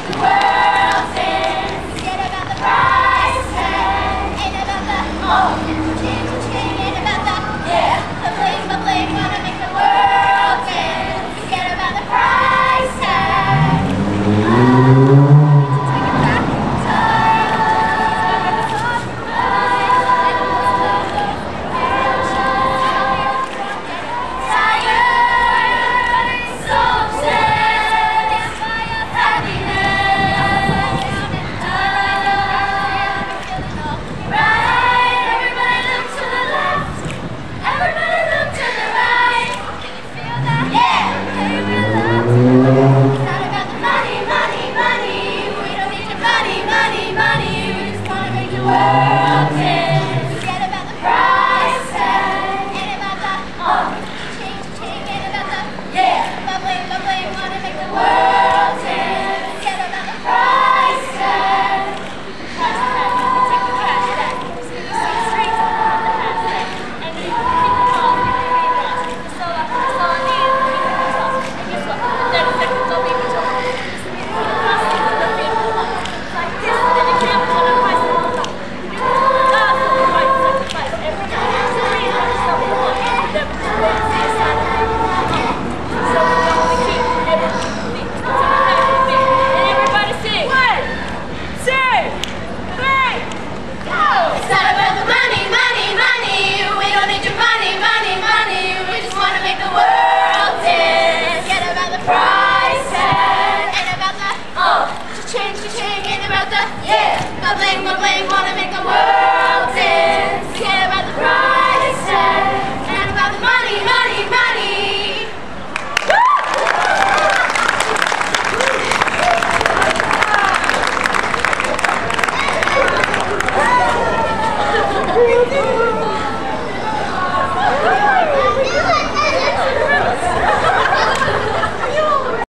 the world dance. Forget about the price tag. Ain't about the ching, ain't about the the bling, wanna make the world dance. Forget about the price tag. World dance. Forget about the price tag. Ain't about the ching, ain't about the bling, wanna make the world dance. Forget about the price tag. Price tag, you can take the cash back. So you see strings on the hashtag, and you can keep the ball, you can read lost. So all I need is to be the sauce. And guess what? The 30 seconds don't leave me to home. Just be the constant, the beautiful one. Like this, then you can't put on price. Change, ain't about the bling, wanna make the world.